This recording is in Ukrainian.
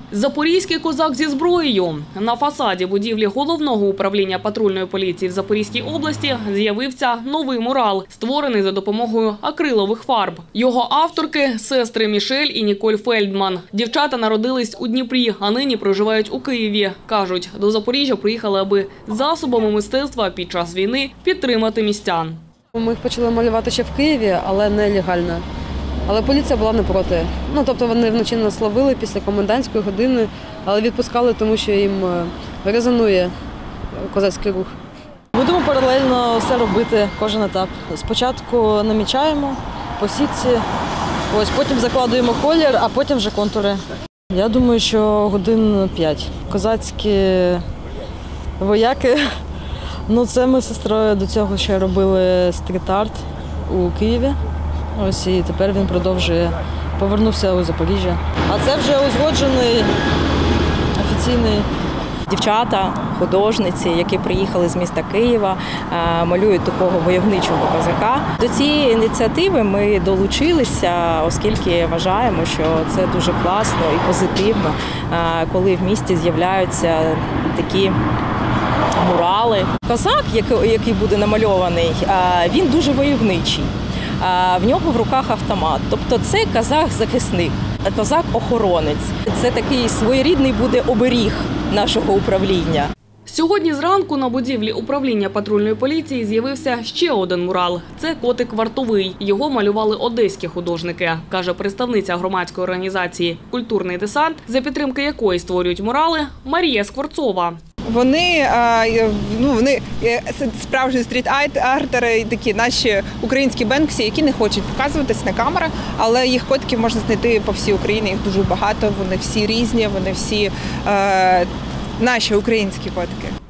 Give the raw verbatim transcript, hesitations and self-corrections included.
Запорізький козак зі зброєю. На фасаді будівлі Головного управління патрульної поліції в Запорізькій області з'явився новий мурал, створений за допомогою акрилових фарб. Його авторки – сестри Мішель і Ніколь Фельдман. Дівчата народились у Дніпрі, а нині проживають у Києві. Кажуть, до Запоріжжя приїхали, аби засобами мистецтва під час війни підтримати містян. Ми їх почали малювати ще в Києві, але нелегально. Але поліція була не проти. Ну, тобто вони вночі нас ловили після комендантської години, але відпускали, тому що їм резонує козацький рух. Будемо паралельно все робити, кожен етап. Спочатку намічаємо по сітці, ось, потім закладуємо колір, а потім вже контури. Я думаю, що годин п'ять. Козацькі вояки, ну це ми з сестрою до цього ще робили стріт-арт у Києві. Ось і тепер він продовжує, повернувся у Запоріжжя. А це вже узгоджений офіційний. Дівчата, художниці, які приїхали з міста Києва, малюють такого войовничого козака. До цієї ініціативи ми долучилися, оскільки вважаємо, що це дуже класно і позитивно, коли в місті з'являються такі мурали. Козак, який буде намальований, він дуже войовничий. В нього в руках автомат. Тобто це козак-захисник, козак-охоронець. Це такий своєрідний буде оберіг нашого управління. Сьогодні зранку на будівлі управління патрульної поліції з'явився ще один мурал. Це котик вартовий. Його малювали одеські художники, каже представниця громадської організації «Культурний десант», за підтримки якої створюють мурали Марія Скворцова. Вони, ну, вони справжні стріт-артери, такі наші українські бенксі, які не хочуть показуватись на камерах, але їх котиків можна знайти по всій Україні, їх дуже багато, вони всі різні, вони всі е, наші українські котики.